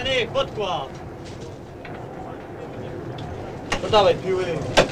Henryk, podkład! No dawaj, piły!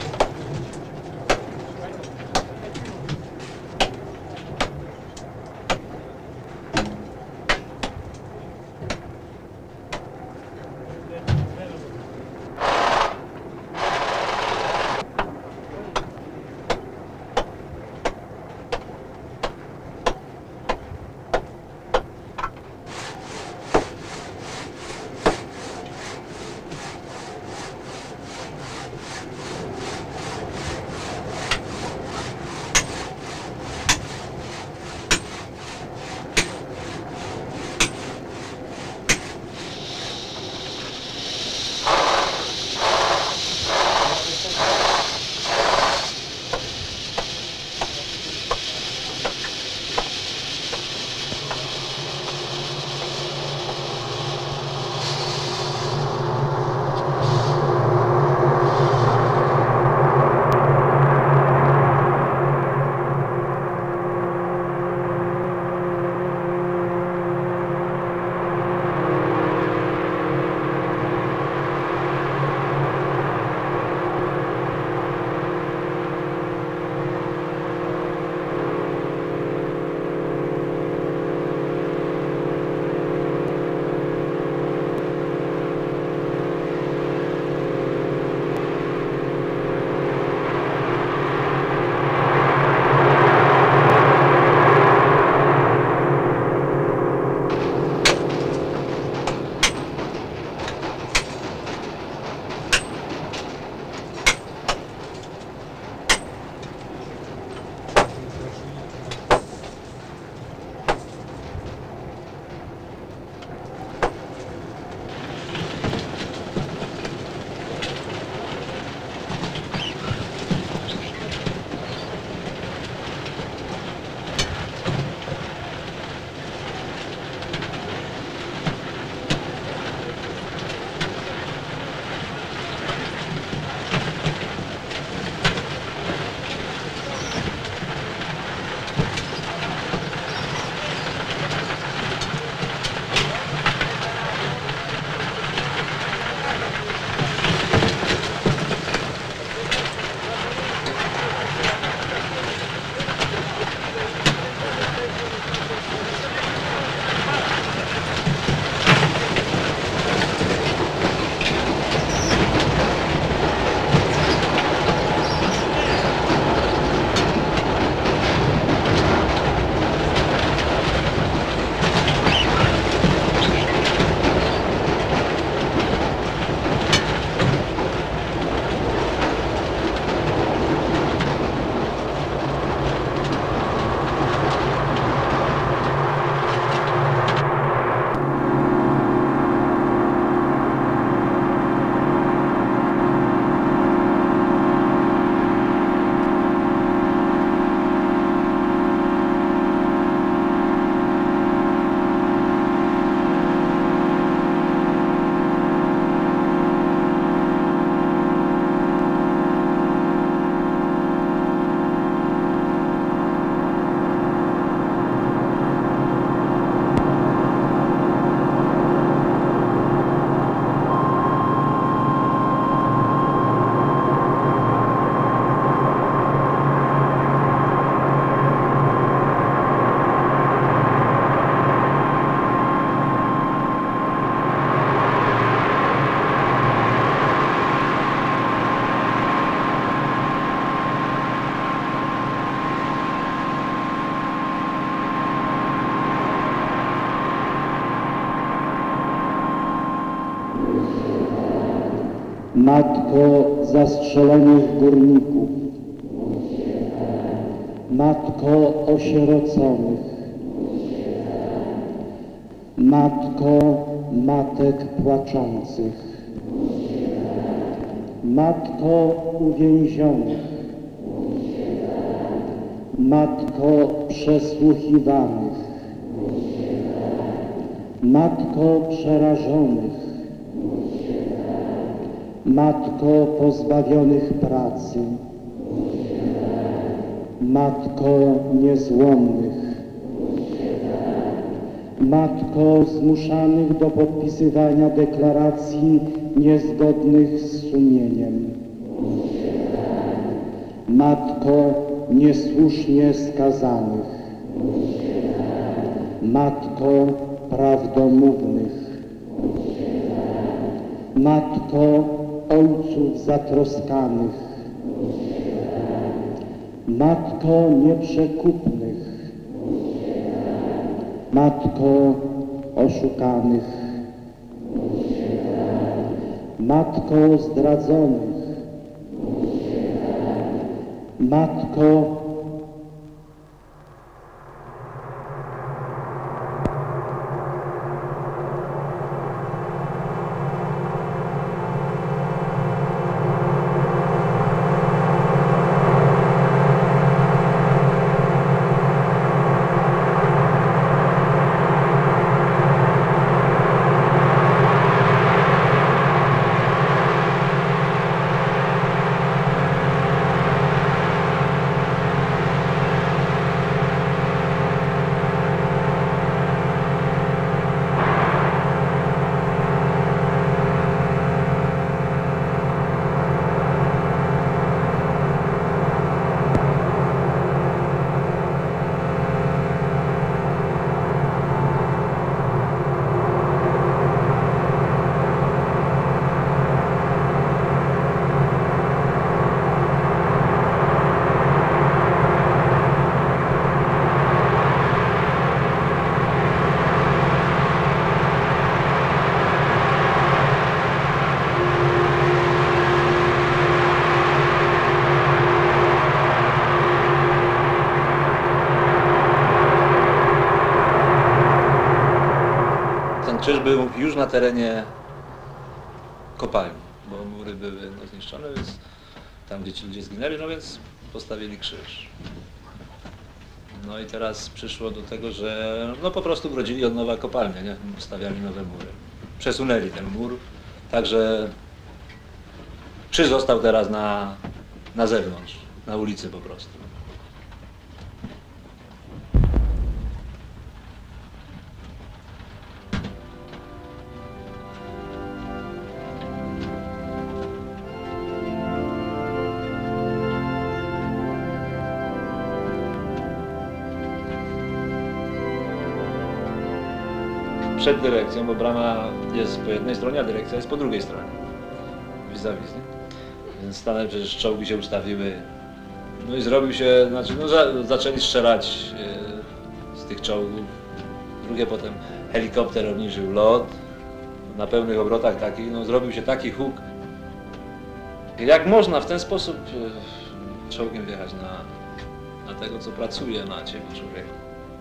Matko zastrzelonych górników, Matko osieroconych, Matko matek płaczących, Matko uwięzionych, Matko przesłuchiwanych, Matko przerażonych, Matko pozbawionych pracy, Matko niezłomnych, Matko zmuszanych do podpisywania deklaracji niezgodnych z sumieniem. Matko niesłusznie skazanych. Matko prawdomównych. Matko ojców zatroskanych. Matko nieprzekupnych. Matko oszukanych. Matko zdradzonych. Matko Krzyż był już na terenie kopalni, bo mury były zniszczone, więc tam, gdzie ci ludzie zginęli, no więc postawili krzyż. No i teraz przyszło do tego, że no po prostu grodzili od nowa kopalnię, nie? Stawiali nowe mury. Przesunęli ten mur, także krzyż został teraz na zewnątrz, na ulicy po prostu. Przed dyrekcją, bo brama jest po jednej stronie, a dyrekcja jest po drugiej stronie. Vis-a-vis, nie? Więc stanęły, przecież czołgi się ustawiły. No i zrobił się, znaczy no zaczęli strzelać z tych czołgów. Drugie potem helikopter obniżył lot na pełnych obrotach takich, no zrobił się taki huk. Jak można w ten sposób czołgiem wjechać na tego, co pracuje na ciebie człowieka?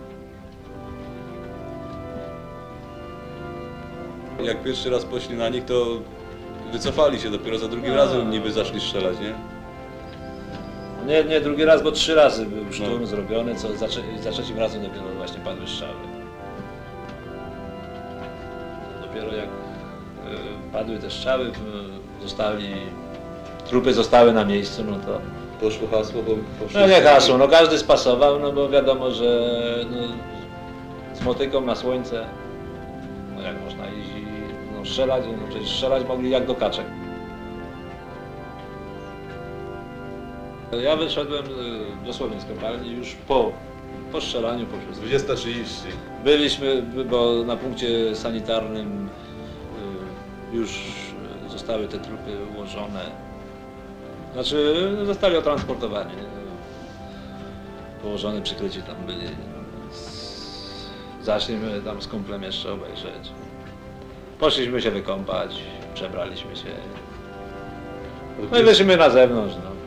Jak pierwszy raz poszli na nich, to wycofali się, dopiero za drugim razem niby zaczęli strzelać, nie? Nie drugi raz, bo 3 razy był szturm zrobiony, co za trzecim razem dopiero właśnie padły strzały. Dopiero jak padły te strzały, trupy zostały na miejscu, no to... Poszło hasło, bo poszło... No nie hasło, no każdy spasował, no bo wiadomo, że no, z motyką na słońce, no jak można iść i no, strzelać, no przecież strzelać mogli jak do kaczek. Ja wyszedłem dosłownie z kopalni już po strzelaniu, po wszystkim. 20:30. Byliśmy, bo na punkcie sanitarnym już zostały te trupy ułożone. Znaczy zostali otransportowani. Położone, przykryci tam byli. Zaszliśmy tam z kumplem jeszcze obejrzeć. Poszliśmy się wykąpać, przebraliśmy się. No i wyszliśmy na zewnątrz. No.